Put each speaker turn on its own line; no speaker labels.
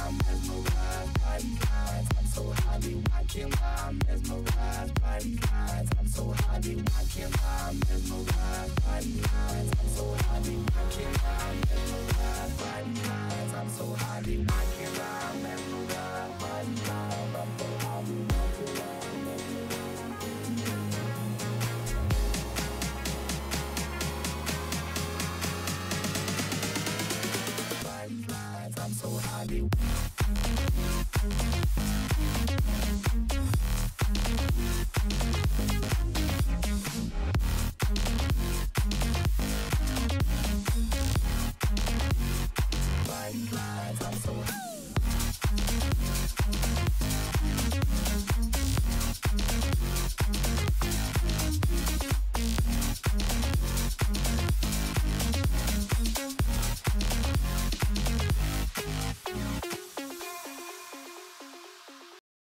I'm mesmerized by these lines. I'm so highly watching while I'm mesmerized by these lines. I'm so highly watching while I'm mesmerized by these lines. I'm so highly watching while I'm mesmerized by these lines. I'm so highly watching while I'm mesmerized by these lines. I'm so highly watching while I'm mesmerized by these lines. I'm so highly